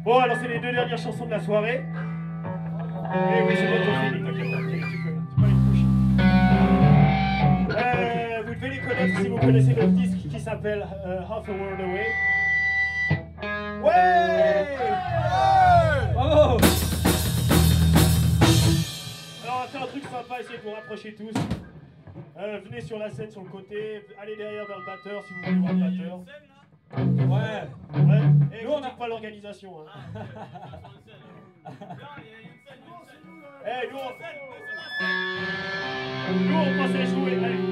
Bon, alors c'est les deux dernières chansons de la soirée. Et oui, c'est votre feeling, t'inquiète pas, tu peux aller te coucher. Vous devez les connaître si vous connaissez notre disque qui s'appelle Half a World Away. Ouais! Bravo! Alors on va faire un truc sympa, essayez de vous rapprocher tous. Venez sur la scène sur le côté, allez derrière vers le batteur si vous voulez voir le batteur. Ouais. Et nous on n'a pas l'organisation. Hein. Nous on pense à jouer. Allez.